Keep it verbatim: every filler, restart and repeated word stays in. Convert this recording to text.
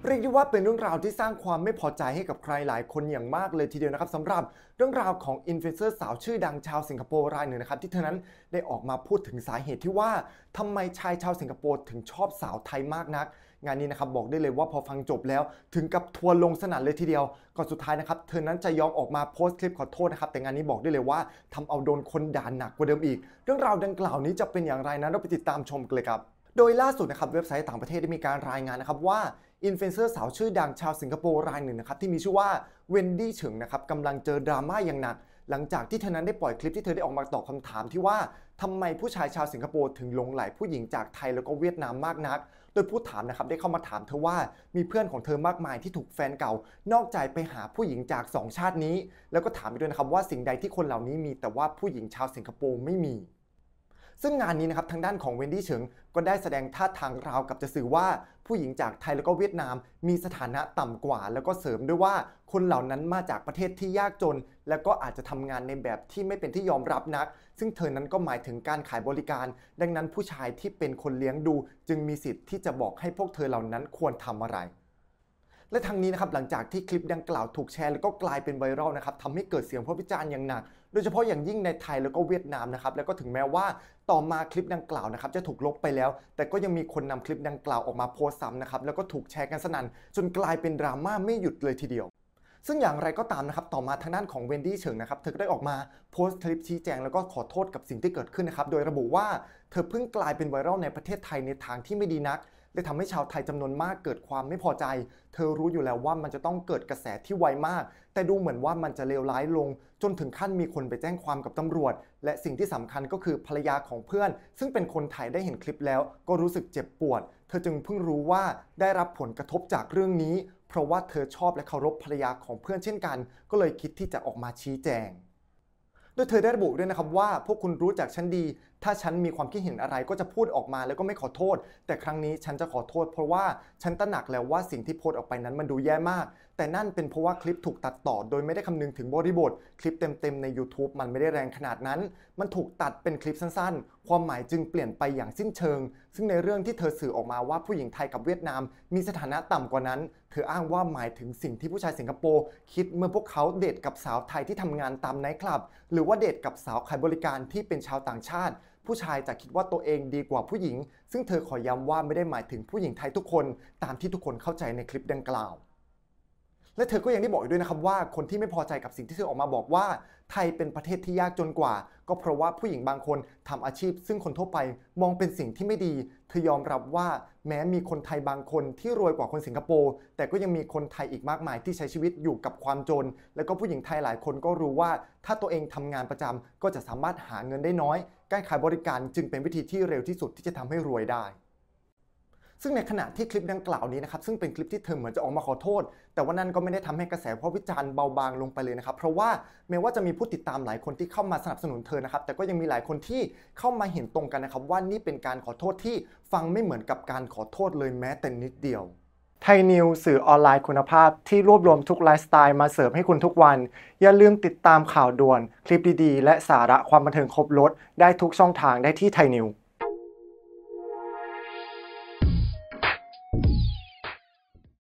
เรียกได้ว่าเป็นเรื่องราวที่สร้างความไม่พอใจให้กับใครหลายคนอย่างมากเลยทีเดียวนะครับสำหรับเรื่องราวของอินฟลูเอนเซอร์สาวชื่อดังชาวสิงคโปร์รายหนึ่งนะครับที่เธอนั้นได้ออกมาพูดถึงสาเหตุที่ว่าทำไมชายชาวสิงคโปร์ถึงชอบสาวไทยมากนักงานนี้นะครับบอกได้เลยว่าพอฟังจบแล้วถึงกับทัวร์ลงสนั่นเลยทีเดียวก่อนสุดท้ายนะครับเธอนั้นจะยอมออกมาโพสต์คลิปขอโทษนะครับแต่งานนี้บอกได้เลยว่าทำเอาโดนคนด่าหนักกว่าเดิมอีกเรื่องราวดังกล่าวนี้จะเป็นอย่างไรนั้นเราไปติดตามชมกันเลยครับโดยล่าสุดนะครับเว็บไซต์ต่างประเทศได้มีการรายงานนะครับว่าอินฟลูเอนเซอร์สาวชื่อดังชาวสิงคโปร์รายหนึ่งนะครับที่มีชื่อว่าเวนดี้เฉิงนะครับกำลังเจอดราม่าอย่างหนักหลังจากที่เธอนั้นได้ปล่อยคลิปที่เธอได้ออกมาตอบคำถามที่ว่าทำไมผู้ชายชาวสิงคโปร์ถึงหลงไหลผู้หญิงจากไทยแล้วก็เวียดนามมากนักโดยผู้ถามนะครับได้เข้ามาถามเธอว่ามีเพื่อนของเธอมากมายที่ถูกแฟนเก่านอกใจไปหาผู้หญิงจากสองชาตินี้แล้วก็ถามไปด้วยนะครับว่าสิ่งใดที่คนเหล่านี้มีแต่ว่าผู้หญิงชาวสิงคโปร์ไม่มีซึ่งงานนี้นะครับทางด้านของเวนดี้เฉิงก็ได้แสดงท่าทางราวกับจะสื่อว่าผู้หญิงจากไทยแล้วก็เวียดนามมีสถานะต่ำกว่าแล้วก็เสริมด้วยว่าคนเหล่านั้นมาจากประเทศที่ยากจนแล้วก็อาจจะทำงานในแบบที่ไม่เป็นที่ยอมรับนักซึ่งเธอนั้นก็หมายถึงการขายบริการดังนั้นผู้ชายที่เป็นคนเลี้ยงดูจึงมีสิทธิ์ที่จะบอกให้พวกเธอเหล่านั้นควรทำอะไรและทั้งนี้นะครับหลังจากที่คลิปดังกล่าวถูกแชร์แล้วก็กลายเป็นไวรัลนะครับทำให้เกิดเสียงวิพากษ์วิจารณ์อย่างหนักโดยเฉพาะอย่างยิ่งในไทยแล้วก็เวียดนามนะครับแล้วก็ถึงแม้ว่าต่อมาคลิปดังกล่าวนะครับจะถูกลบไปแล้วแต่ก็ยังมีคนนำคลิปดังกล่าวออกมาโพสต์ซ้ำนะครับแล้วก็ถูกแชร์กันสนั่นจนกลายเป็นดราม่าไม่หยุดเลยทีเดียวซึ่งอย่างไรก็ตามนะครับต่อมาทางด้านของเวนดี้เฉิงนะครับเธอก็ได้ออกมาโพสต์คลิปชี้แจงแล้วก็ขอโทษกับสิ่งที่เกิดขึ้นนะครับโดยระบุว่าเธอเพิ่งกลายเป็นไวรัลในประเทศไทยในทางที่ไม่ดีนักเลยทำให้ชาวไทยจำนวนมากเกิดความไม่พอใจเธอรู้อยู่แล้วว่ามันจะต้องเกิดกระแสที่ไวมากแต่ดูเหมือนว่ามันจะเลวร้ายลงจนถึงขั้นมีคนไปแจ้งความกับตำรวจและสิ่งที่สำคัญก็คือภรรยาของเพื่อนซึ่งเป็นคนไทยได้เห็นคลิปแล้วก็รู้สึกเจ็บปวดเธอจึงเพิ่งรู้ว่าได้รับผลกระทบจากเรื่องนี้เพราะว่าเธอชอบและเคารพภรรยาของเพื่อนเช่นกันก็เลยคิดที่จะออกมาชี้แจงโดยเธอได้ระบุด้วยนะครับว่าพวกคุณรู้จักฉันดีถ้าฉันมีความคิดเห็นอะไรก็จะพูดออกมาแล้วก็ไม่ขอโทษแต่ครั้งนี้ฉันจะขอโทษเพราะว่าฉันตระหนักแล้วว่าสิ่งที่โพสต์ออกไปนั้นมันดูแย่มากแต่นั่นเป็นเพราะว่าคลิปถูกตัดต่อโดยไม่ได้คำนึงถึงบริบทคลิปเต็มๆใน YouTube มันไม่ได้แรงขนาดนั้นมันถูกตัดเป็นคลิปสั้นๆความหมายจึงเปลี่ยนไปอย่างสิ้นเชิงซึ่งในเรื่องที่เธอสื่อออกมาว่าผู้หญิงไทยกับเวียดนามมีสถานะต่ำกว่านั้นเธออ้างว่าหมายถึงสิ่งที่ผู้ชายสิงคโปร์คิดเมื่อพวกเขาเดทกับสาวไทยที่ทำงานตามไนท์คลับหรือว่าเดทกับสาวขายบริการที่เป็นชาวต่างชาติผู้ชายจะคิดว่าตัวเองดีกว่าผู้หญิงซึ่งเธอขอย้ำว่าไม่ได้หมายถึงผู้หญิงไทยทุกคนตามที่ทุกคนเข้าใจในคลิปดังกล่าวและเธอก็ยังได้บอกด้วยนะครับว่าคนที่ไม่พอใจกับสิ่งที่เธอออกมาบอกว่าไทยเป็นประเทศที่ยากจนกว่าก็เพราะว่าผู้หญิงบางคนทำอาชีพซึ่งคนทั่วไปมองเป็นสิ่งที่ไม่ดีเธอยอมรับว่าแม้มีคนไทยบางคนที่รวยกว่าคนสิงคโปร์แต่ก็ยังมีคนไทยอีกมากมายที่ใช้ชีวิตอยู่กับความจนแล้วก็ผู้หญิงไทยหลายคนก็รู้ว่าถ้าตัวเองทำงานประจำก็จะสามารถหาเงินได้น้อยการขายบริการจึงเป็นวิธีที่เร็วที่สุดที่จะทำให้รวยได้ซึ่งในขณะที่คลิปดังกล่าวนี้นะครับซึ่งเป็นคลิปที่เธอเหมือนจะออกมาขอโทษแต่ว่านั่นก็ไม่ได้ทำให้กระแสวิพากษ์วิจารณ์เบาบางลงไปเลยนะครับเพราะว่าแม้ว่าจะมีผู้ติดตามหลายคนที่เข้ามาสนับสนุนเธอนะครับแต่ก็ยังมีหลายคนที่เข้ามาเห็นตรงกันนะครับว่านี่เป็นการขอโทษที่ฟังไม่เหมือนกับการขอโทษเลยแม้แต่นิดเดียวไทยนิวสื่อออนไลน์คุณภาพที่รวบรวมทุกไลฟ์สไตล์มาเสิร์ฟให้คุณทุกวันอย่าลืมติดตามข่าวด่วนคลิปดีๆและสาระความบันเทิงครบรสได้ทุกช่องทางได้ที่ไทยนิว